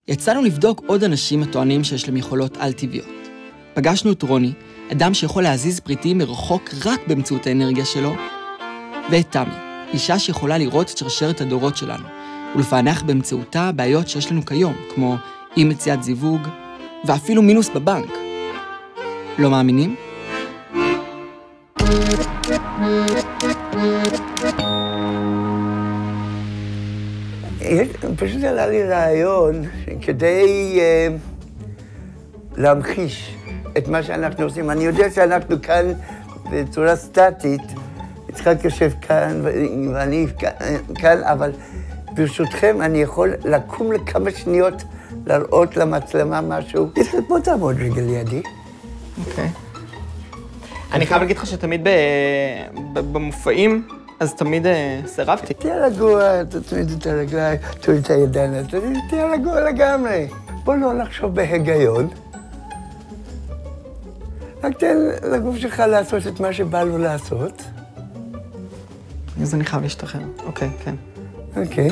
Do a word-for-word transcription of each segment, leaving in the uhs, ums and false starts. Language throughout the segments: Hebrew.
יצאנו לבדוק עוד אנשים הטוענים שיש להם יכולות על-טבעיות. פגשנו את רוני, אדם שיכול להזיז פריטים מרחוק רק באמצעות האנרגיה שלו, ואת תמי, אישה שיכולה לראות את שרשרת הדורות שלנו, ולפענח באמצעותה בעיות שיש לנו כיום, כמו אי מציאת זיווג, ואפילו מינוס בבנק. לא מאמינים? פשוט עלה לי רעיון כדי uh, להמחיש את מה שאנחנו עושים. אני יודע שאנחנו כאן בצורה סטטית, יצחק יושב כאן ואני כאן, אבל ברשותכם אני יכול לקום לכמה שניות להראות למצלמה משהו. בוא תעמוד רגע לידי. אוקיי. אני חייב להגיד לך שתמיד במופעים, אז תמיד סירבתי. תהיה רגוע, תצמיד את הרגליים, תוריד את הידיים, תהיה רגוע לגמרי. בוא לא נחשוב בהיגיון. רק תן לגוף שלך לעשות את מה שבא לו לעשות. אז אני חייב להשתחרר. אוקיי, כן. אוקיי.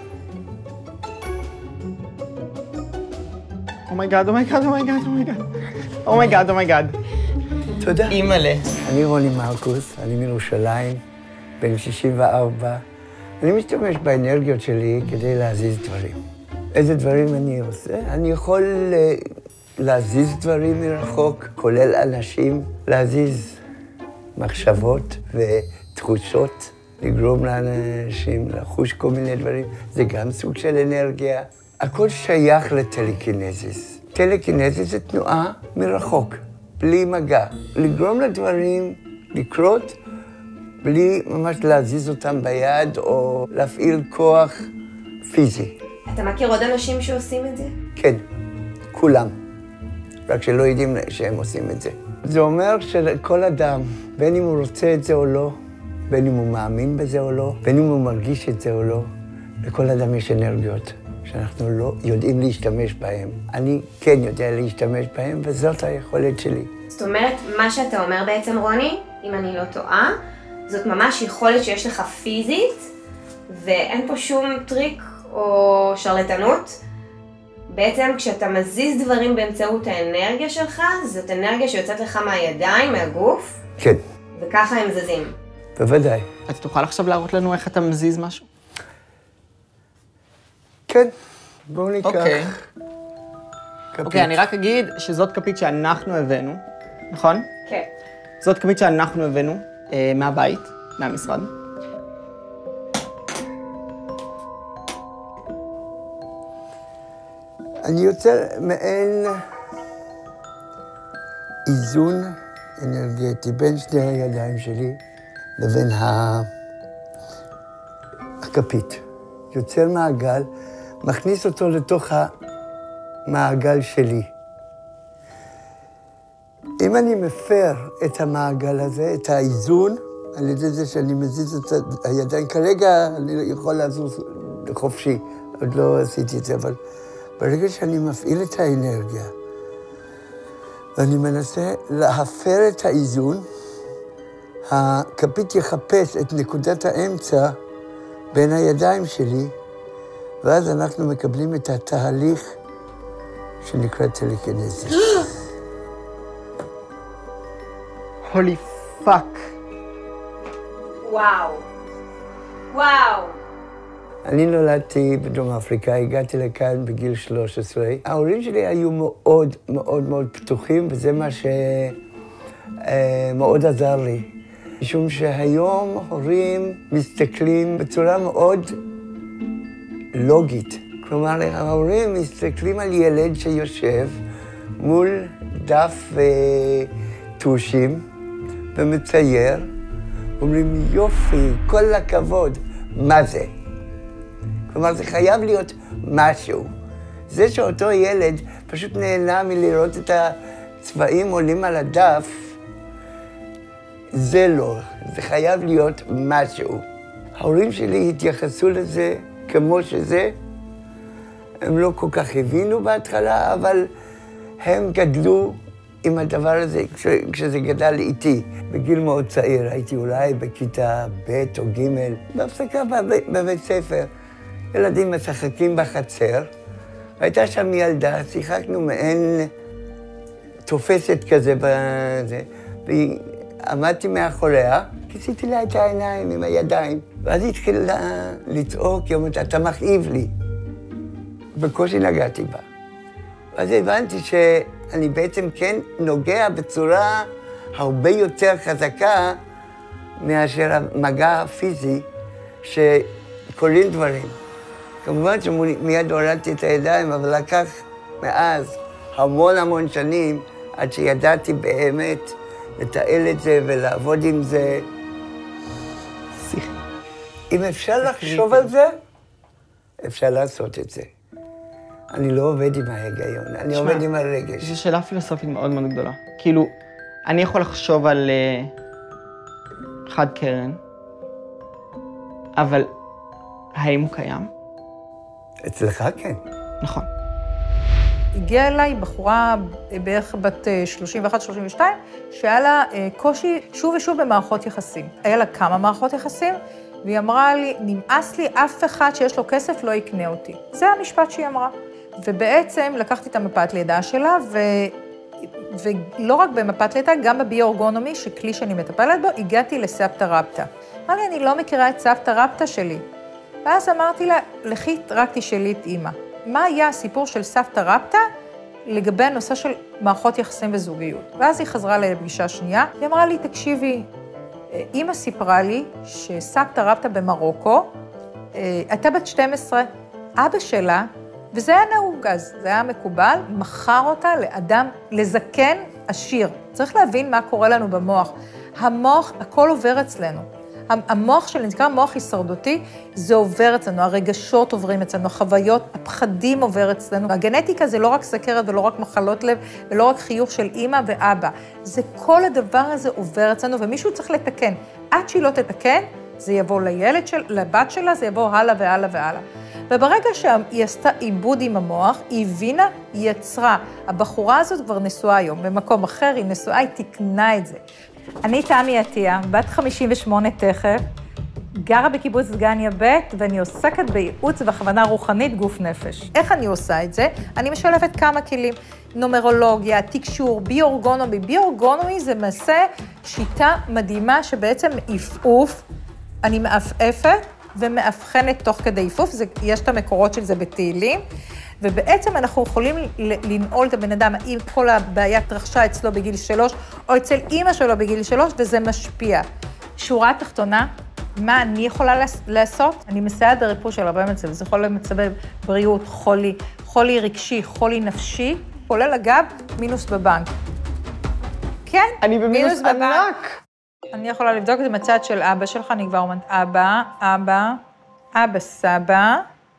אומייגאד, אומייגאד, אומייגאד, אומייגאד. אומייגאד, אומייגאד. תודה. אימא'לה. אני רוני מרקוס, אני מירושלים, בן שישים וארבע. אני משתמש באנרגיות שלי כדי להזיז דברים. איזה דברים אני עושה? אני יכול להזיז דברים מרחוק, כולל אנשים, להזיז מחשבות ותחושות, לגרום לאנשים לחוש כל מיני דברים. זה גם סוג של אנרגיה. הכל שייך לטלקינזיס. טלקינזיס זה תנועה מרחוק, בלי מגע. לגרום לדברים לקרות, בלי ממש להזיז אותם ביד או להפעיל כוח פיזי. אתה מכיר עוד אנשים שעושים את זה? כן, כולם. רק שלא יודעים שהם עושים את זה. זה אומר שכל אדם, בין אם הוא רוצה את זה או לא, בין אם הוא מאמין בזה או לא, בין אם הוא מרגיש את זה או לא, לכל אדם יש אנרגיות שאנחנו לא יודעים להשתמש בהן. אני כן יודע להשתמש בהן, וזאת היכולת שלי. זאת אומרת, מה שאתה אומר בעצם, רוני, אם אני לא טועה, זאת ממש יכולת שיש לך פיזית, ואין פה שום טריק או שרלטנות. בעצם כשאתה מזיז דברים באמצעות האנרגיה שלך, זאת אנרגיה שיוצאת לך מהידיים, מהגוף. כן. וככה הם זזים. בוודאי. אתה תוכל עכשיו להראות לנו איך אתה מזיז משהו? כן, בואו ניקח. אוקיי. אוקיי, אני רק אגיד שזאת כפית שאנחנו הבאנו, נכון? כן. זאת כפית שאנחנו הבאנו אה, מהבית, מהמשרד. אני יוצר מעין איזון אנרגטי בין שני הידיים שלי לבין הכפית. יוצר מעגל, מכניס אותו לתוך המעגל שלי. אם אני מפר את המעגל הזה, את האיזון, על ידי זה שאני מזיז את הידיים, כרגע אני יכול לזוז חופשי, עוד לא עשיתי את זה, אבל ברגע שאני מפעיל את האנרגיה, ואני מנסה להפר את האיזון, הכפית יחפש את נקודת האמצע בין הידיים שלי, ואז אנחנו מקבלים את התהליך שנקרא טלקינזיס. הולי פאק. וואו. וואו. אני נולדתי בדרום אפריקה, הגעתי לכאן בגיל שלוש עשרה. ההורים שלי היו מאוד מאוד מאוד פתוחים, וזה מה שמאוד עזר לי. משום שהיום הורים מסתכלים בצורה מאוד לוגית. כלומר, ההורים מסתכלים על ילד שיושב מול דף וטושים ומצייר, אומרים, יופי, כל הכבוד, מה זה? כלומר, זה חייב להיות משהו. זה שאותו ילד פשוט נהנה מלראות את הצבעים עולים על הדף, זה לא, זה חייב להיות משהו. ההורים שלי התייחסו לזה כמו שזה. הם לא כל כך הבינו בהתחלה, אבל הם גדלו עם הדבר הזה כש, כשזה גדל איתי. בגיל מאוד צעיר, הייתי אולי בכיתה ב' או ג', בהפסקה בבית, בבית ספר. ילדים משחקים בחצר, הייתה שם ילדה, שיחקנו מעין תופסת כזה בזה, ועמדתי מאחוריה, כיסיתי לה את העיניים עם הידיים, ואז היא התחילה לצעוק, היא אומרת, אתה מכאיב לי. בקושי נגעתי בה. ואז הבנתי שאני בעצם כן נוגע בצורה הרבה יותר חזקה מאשר המגע הפיזי שקוראים דברים. כמובן שמיד הורדתי את הידיים, אבל לקח מאז המון המון שנים עד שידעתי באמת לתעל את זה ולעבוד עם זה. אם אפשר לחשוב על זה, אפשר לעשות את זה. אני לא עובד עם ההיגיון, אני שמה, עובד עם הרגש. זו שאלה פילוסופית מאוד מאוד גדולה. כאילו, אני יכול לחשוב על uh, חד קרן, אבל האם הוא קיים? אצלך כן. נכון. הגיעה אליי בחורה בערך בת שלושים ואחת שלושים ושתיים, שהיה לה קושי שוב ושוב במערכות יחסים. היה לה כמה מערכות יחסים, והיא אמרה לי, נמאס לי, אף אחד שיש לו כסף לא יקנה אותי. זה המשפט שהיא אמרה. ובעצם לקחתי את המפת לידה שלה, ו... ולא רק במפת לידה, גם בביו-אורגונומי, שכלי שאני מטפלת בו, הגעתי לסבתא רבתא. אמרה לי, אני לא מכירה את סבתא רבתא שלי. ואז אמרתי לה, לכי רק תשאלי את אמא. מה היה הסיפור של סבתא רבתא לגבי הנושא של מערכות יחסים וזוגיות? ואז היא חזרה לפגישה שנייה, היא אמרה לי, תקשיבי, אמא סיפרה לי שסבתא רבתא במרוקו, הייתה בת שתים עשרה, אבא שלה, וזה היה נהוג אז, זה היה מקובל, מכר אותה לאדם, לזקן עשיר. צריך להבין מה קורה לנו במוח. המוח, הכל עובר אצלנו. המוח של נקרא מוח הישרדותי, זה עובר אצלנו, הרגשות עוברים אצלנו, החוויות, הפחדים עובר אצלנו. הגנטיקה זה לא רק סכרת ולא רק מחלות לב, ולא רק חיוך של אמא ואבא. זה כל הדבר הזה עובר אצלנו, ומישהו צריך לתקן. עד שהיא לא תתקן, זה יבוא לילד של, לבת שלה, זה יבוא הלאה והלאה והלאה. וברגע שהיא עשתה עיבוד עם המוח, היא הבינה, היא יצרה. הבחורה הזאת כבר נשואה היום, במקום אחר היא נשואה, היא תקנה את זה. אני תמי עטיה, בת חמישים ושמונה תכף, גרה בקיבוץ דגניה ב' ואני עוסקת בייעוץ והכוונה רוחנית גוף נפש. איך אני עושה את זה? אני משלבת כמה כלים, נומרולוגיה, תקשור, ביו-אורגונומי. ביו-אורגונומי זה מעשה שיטה מדהימה שבעצם עפעוף, אני מעפעפת ומאבחנת תוך כדי עפעוף, יש את המקורות של זה בתהילים, ובעצם אנחנו יכולים לנעול את הבן אדם, האם כל הבעיה התרחשה אצלו בגיל שלוש, או אצל אמא שלו בגיל שלוש, וזה משפיע. שורה תחתונה, מה אני יכולה לעשות? אני מסייעת בריפוי של הרבה מצב, זה יכול למצבי בריאות, חולי, חולי רגשי, חולי נפשי, כולל אגב, מינוס בבנק. כן, אני במינוס ענק. אני יכולה לבדוק את זה מצד של אבא שלך, אני כבר אומרת, אבא, אבא, אבא, סבא,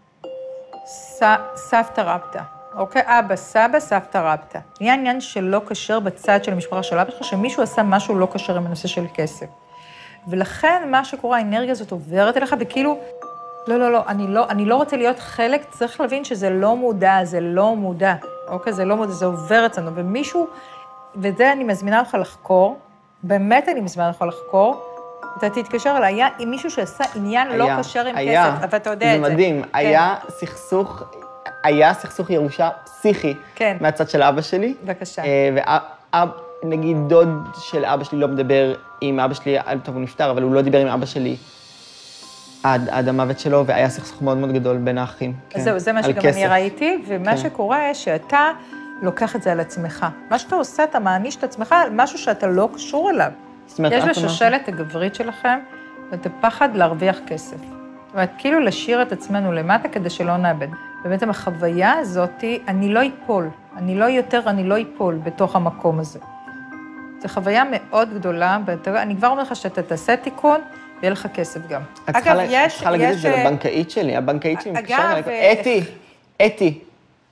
ס, סבתא רבתא, אוקיי? אבא, סבא, סבתא רבתא. היה עניין שלא קשר בצד של המשפחה של אבא שלך, שמישהו עשה משהו לא קשר עם הנושא של כסף. ולכן מה שקורה, האנרגיה הזאת עוברת אליך, וכאילו, לא, לא, לא, אני לא, אני לא רוצה להיות חלק, צריך להבין שזה לא מודע, זה לא מודע, אוקיי? זה לא מודע, זה עובר אצלנו, ומישהו, וזה אני מזמינה אותך לחקור, באמת אני מזמינה אותך לחקור, אתה תתקשר אליי, היה עם מישהו שעשה עניין לא קשר עם כסף, אבל אתה יודע את זה. זה מדהים, היה סכסוך, היה סכסוך ירושה פסיכי מהצד של אבא שלי. בבקשה. ונגיד דוד של אבא שלי לא מדבר עם אבא שלי, טוב הוא נפטר, אבל הוא לא דיבר עם אבא שלי עד המוות שלו, והיה סכסוך מאוד מאוד גדול בין האחים. זהו, זה מה שגם אני ראיתי, ומה שקורה שאתה לוקח את זה על עצמך. מה שאתה עושה, אתה מעניש את עצמך על משהו שאתה לא קשור אליו. יש בשושלת הגברית שלכם, ואת הפחד להרוויח כסף. זאת אומרת, כאילו לשיר את עצמנו למטה כדי שלא נאבד. ובעצם החוויה הזאת, אני לא איפול, אני לא יותר, אני לא איפול בתוך המקום הזה. זו חוויה מאוד גדולה, ואני כבר אומר לך שאתה תעשה תיקון, ויהיה לך כסף גם. את צריכה להגיד את זה לבנקאית שלי, הבנקאית שלי מתקשרת אליי, אתי, אתי,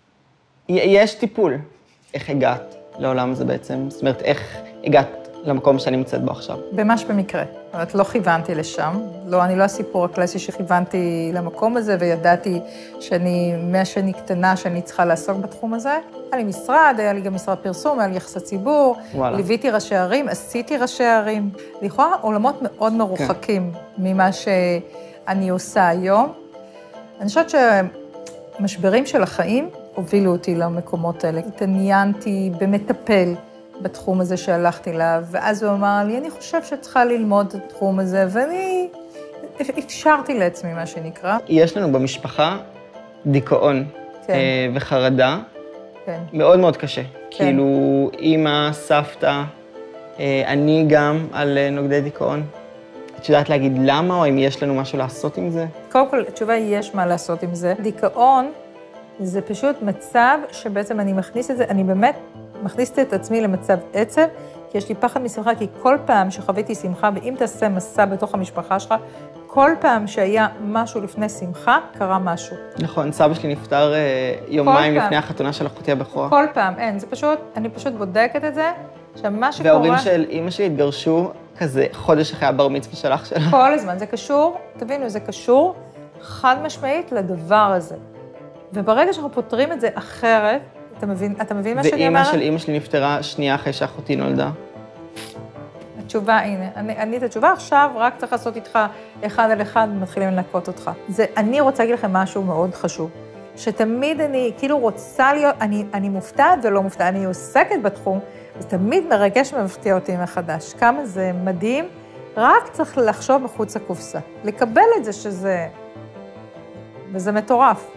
יש טיפול. איך הגעת לעולם הזה בעצם? זאת אומרת, איך הגעת למקום שאני מצאת בו עכשיו? ממש במקרה. זאת אומרת, לא כיוונתי לשם. לא, אני לא הסיפור הקלאסי שכיוונתי למקום הזה, וידעתי שאני, מהשני קטנה, שאני צריכה לעסוק בתחום הזה. היה לי משרד, היה לי גם משרד פרסום, היה לי יחסי ציבור, ליוויתי ראשי ערים, עשיתי ראשי ערים. לכאורה, עולמות מאוד מרוחקים ממה שאני עושה היום. אני חושבת שמשברים של החיים הובילו אותי למקומות האלה. התעניינתי במטפל בתחום הזה שהלכתי אליו, ואז הוא אמר לי, אני חושב שצריכה ללמוד את התחום הזה, ואני אפשרתי לעצמי, מה שנקרא. יש לנו במשפחה דיכאון כן. אה, וחרדה. כן. מאוד מאוד קשה. כן. כאילו, אמא, סבתא, אה, אני גם על אה, נוגדי דיכאון. את יודעת להגיד למה, או אם יש לנו משהו לעשות עם זה? קודם כל, התשובה היא, יש מה לעשות עם זה. דיכאון זה פשוט מצב שבעצם אני מכניס את זה, אני באמת מכניסת את עצמי למצב עצב, כי יש לי פחד משמחה, כי כל פעם שחוויתי שמחה, ואם תעשה מסע בתוך המשפחה שלך, כל פעם שהיה משהו לפני שמחה, קרה משהו. נכון, סבא שלי נפטר אה, יומיים פעם. לפני החתונה של אחותי הבכורה. כל פעם, אין, זה פשוט, אני פשוט בודקת את זה, שמה שקורה... וההורים של אמא שלי התגרשו כזה חודש אחרי הבר מצווה של אח שלה. כל הזמן, זה קשור, תבינו, זה קשור חד משמעית לדבר הזה. וברגע שאנחנו פותרים את זה אחרת, אתה מבין, אתה מבין מה שאני אומרת? ואמא של אמא שלי נפטרה שנייה אחרי שאחותי נולדה. התשובה, הנה, אני, אני את התשובה עכשיו, רק צריך לעשות איתך אחד על אחד, ומתחילים לנקות אותך. זה, אני רוצה להגיד לכם משהו מאוד חשוב, שתמיד אני כאילו רוצה להיות, אני, אני מופתעת ולא מופתעת, אני עוסקת בתחום, זה תמיד מרגש ומפתיע אותי מחדש. כמה זה מדהים, רק צריך לחשוב מחוץ לקופסה, לקבל את זה שזה, וזה מטורף.